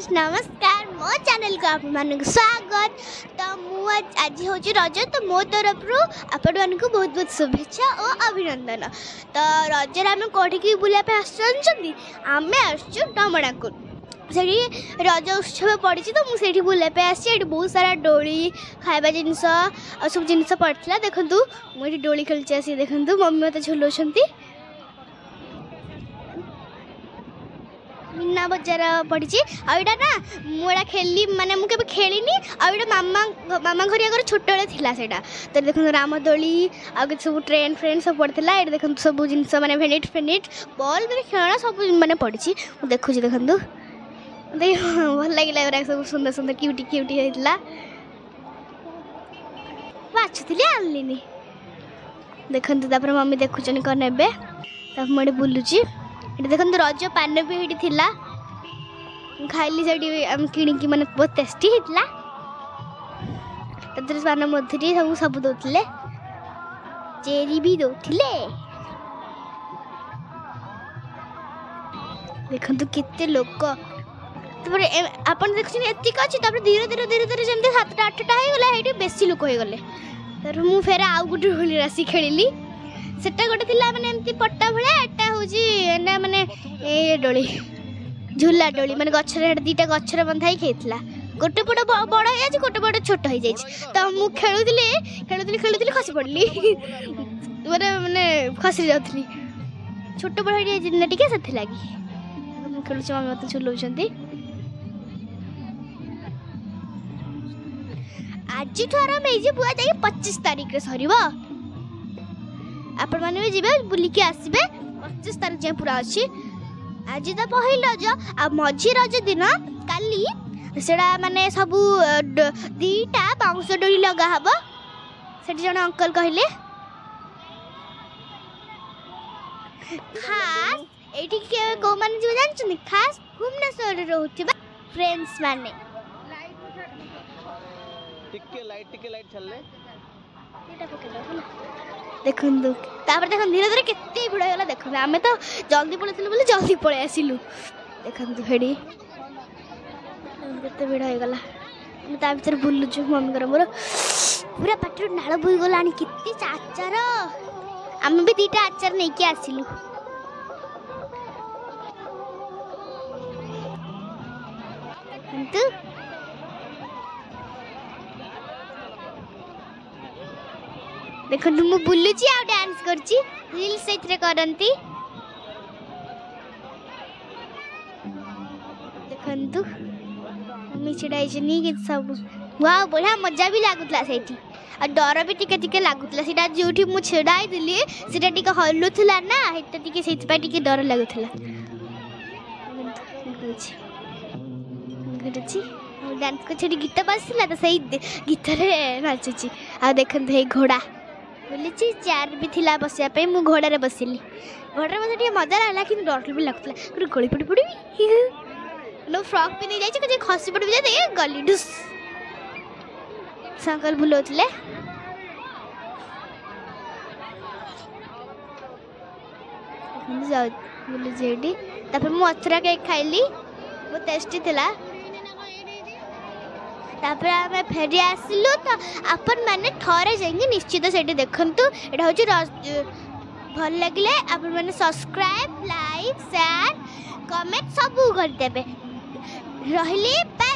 नमस्कार मो चैनल को आप स्वागत। तो आज हूँ रज तो मो तरफ आपण मान बहुत बहुत शुभेच्छा और अभिनंदन। तो रज आम कौटी बुलाप आम डमणाकुर से रज उत्सव पड़ी तो मुझे बुलाप आसी बहुत सारा डोली खाଇବା जिनस और सब जिन पड़ा देखूँ मुझे डोली खेलुची आसी देखूँ मम्मी मत झुलाऊँ मीना बजार पड़ी आईटा ना मुझे खेली माने मुझे खेली मामा मामा घर आगे छोटे थिला सेटा तो देखो रामदोली आगे सब ट्रेन फ्रेंड सब पड़ता ये देखो सब जिन मैंने भेनिट फेनिट बॉल मैंने खेलना सब मैंने पड़ी देखुँ देखूँ भल लगे सब सुंदर सुंदर क्यूटी क्यूटी होता बाछुली आनलिनी देखु मम्मी देखुन कौन ने मुझे बुलूची ये देखो रज पान भी ये खाइली से किणिकी मैंने बहुत टेस्टी होता पान मधुरी सब सब दौले चेरी भी दौले देखो केते लोक आप देखुन एतिक अच्छी धीरे धीरे धीरे धीरे जमी 7टा 8टा होगा ये बेसी लोक हो गले तर मुझे फेर आउ गोटे होली राशि खेली सेटा गोटे थिला माने एमती पट्टा भलिया एटा होजी एना माने ए डोली झूला डोली माने गछरे दीटा गछरे बंधाई खेतला गोटे पट बड़ है आज गोटे पट छोट हो जाई तो मु खेलुदिली खसी पड़ली माने माने खसी जाथली छोट बड़ है जिन्ना टिके सथि लागी मु खेलुछ मम्मी मत झुलाउछंती आज आरंभ है बुआ जाई 25 तारिख रे सरीबो आपण माने भी जीवे बुलिकी आसबे 25 तारिख जाए पूरा अच्छी आज तो पहल रज आ मझी रज दिन काली सेड़ा माने सबू 2टा बाउंस डोरी लगा हबो सेठी जण अंकल कहले खास एठी के को माने जीव जानछन खास भुवनेश्वर रे रहउथिबा फ्रेंड्स माने टिके लाइट चलले एटा पकेलो देखो धीरे धीरे केते भिड़ होगा देखो आम तो जल्दी पलैलु बोले जल्दी पलि आसिलु देखो हेड़ी केते भिड़ होगा ता भर बुलुचु मम्मी मोर पूरा पाटर नाल बोई गला केते आचार आम भी 2टा आचार नहीं कि आसिलु किंतु देखो मु बुलुची आ डांस करची रील्स सेथरे करंती देखंतु मम्मी छिड़ाई छनी कि सब वाह बढ़िया मजा भी लागुतला सेठी आ डर भी टिके टिके लागुतला सेटा जोठी मु छिड़ाई दिली सेटा टिके हल्लुथला ना हेता टिके सेथपा टिके डर लागुतला गडची डांस को छड़ी गीत बासिला तो सही गीत रे नाचुची आ देखंतु हे घोड़ा बोली चेयर भी थिला बसिया पे मु घोड़ा रे बसिली घोड़ा बस टिके मजा लागला कि डर भी लागतला कि गोली पड़ी पड़ी नो फ्रॉक पे नहीं जाई कि खसी पड़ी जाए गली डुस संकल भुलोतले जाओ बोली जेडी तापर मु मथुरा केक खाइली बहुत टेस्टी थिला तापर आमे फेरी आसिलु तो आपन माने थरे जाइए निश्चित से देखंतु एटा होची भल लगिले आपन माने सब्सक्राइब लाइक शेयर कमेंट सब कर देबे रहिली।